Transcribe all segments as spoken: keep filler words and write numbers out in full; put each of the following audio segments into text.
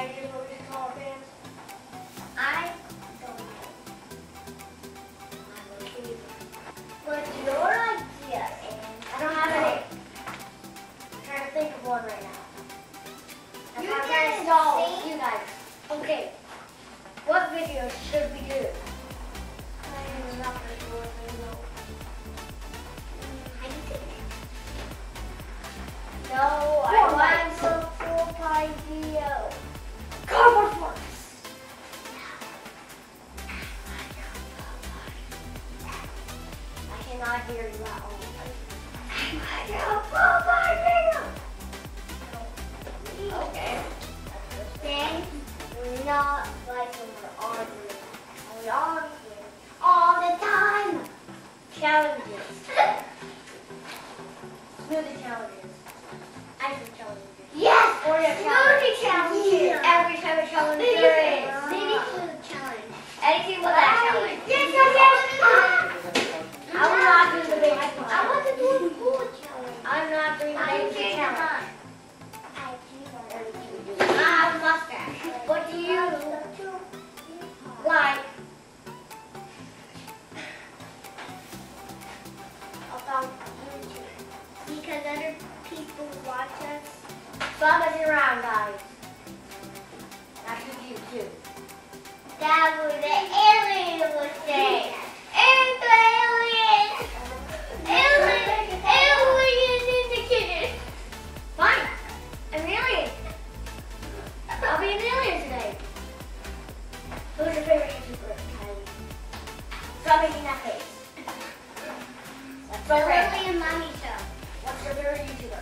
ideas what we should call our fans? I don't know. I don't either. What's your idea? And I don't have any. I'm trying to think of one right now. That's You why I'm trying to didn't stall see? you guys. Okay. What video should we do? I'm not gonna do it right now. I need to. No, I Fortnite. want the Fortnite video. Cardboard forks. I cannot hear you at all. I want the Fortnite video. Okay. Then we're not like when we're arguing. We're arguing all the time. Challenges. Smoothie challenges. Ice cream challenges. Yes! Oreo Smoothie challenge. Every type of challenge there is. Maybe food challenge. Anything but that challenge. Yes, yes, yes. I will not do the big one. I want to do the food challenge. I'm not doing the I big changed challenge. mine. I have a mustache. What do you like about YouTube? Because other people watch us. Stop messing around, guys. That's what you too. That was the alien would say. And the alien. Alien. Alien in the kitchen. Fine. I'm an alien. I'll be an alien today. Who's your favorite YouTuber, Kylie? Stop making that face. That's so random. Lily and Mommy show. What's your favorite YouTuber?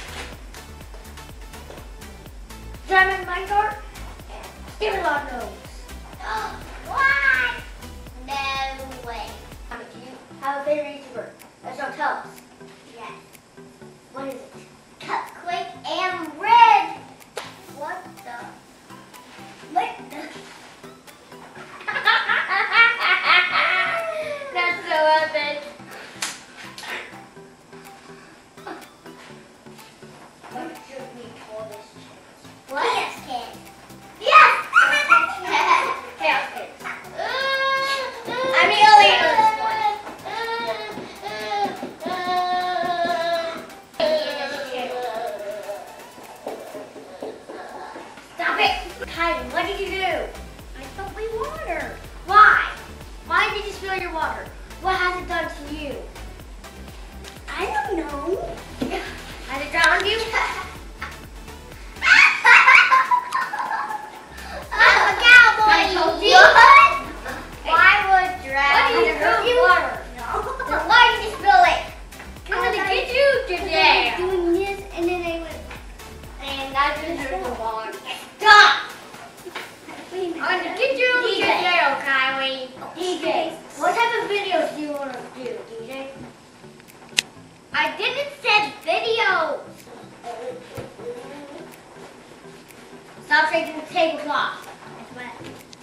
Diamond Minecart and Steven Lord knows. What? No way. Do you have a favorite YouTuber? That's what tell us. Yes. What is it? Cut quick and red. What the? What the? That's so epic. What should we call this channel? What? Yes, kid. Yes. Chaos Kids. I'm the alien on this one. Stop it! Kylie, what did you do? I spilled my water. Why? Why did you spill your water? What has it done to you? I don't know. Has it drowned you? I'm a cowboy. I told you. What? Why would drown? What did you hurt do? water? No. Then why did you spill it? Coming to I- get you today. I was doing this and then I went. And I just heard the water. Stop! I'm gonna get you D J. to jail, Kylie. D J. What type of videos do you want to do, D J? I didn't say videos. Stop shaking the tablecloth. It's wet.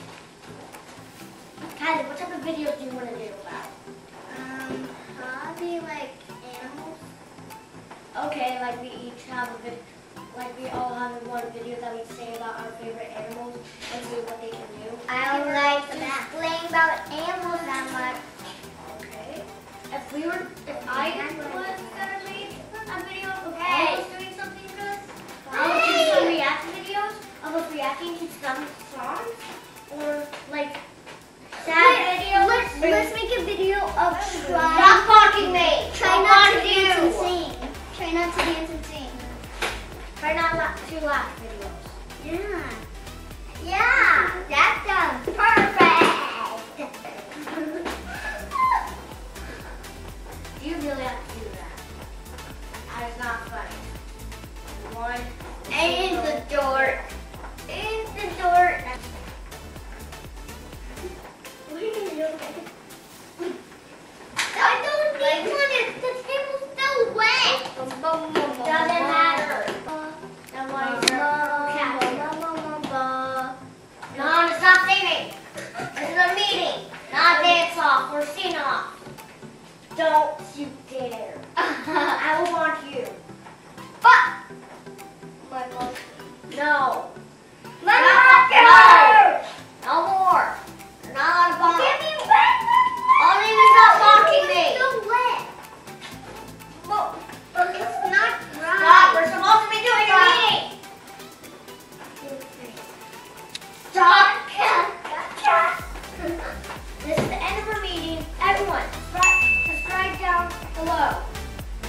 Kylie, what type of videos do you want to do about? Um, probably like animals. Okay, like we each have a vid, like we all have one video that we say about our favorite animals and see what they can do. I don't like to explain about animals that much. Okay. If we were, if I was gonna make a video of Hey. us doing something good, I would do some reaction videos of us reacting to some songs or like sad videos. Let's, let's make a video of try. Stop talking, mate. Try Don't not want to dance and you. sing. Try not to dance and sing. Try not la- to laugh videos. Yeah. Yeah. That sounds perfect. Do you really have to do that? That is not funny. One. In the door. In the door. I don't need one. It's the table's still wet. Doesn't matter. Then why is there Mama, cat? mama, mama. No, stop singing. This is a meeting, not a dance off or sing off. Don't you dare. I will want you. But my mom. No. My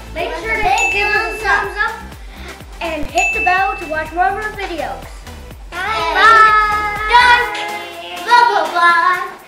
Make Give sure us to a big give us a thumbs thumbs up and hit the bell to watch more of our videos. Bye. Bye. Bye. Bye. Bye.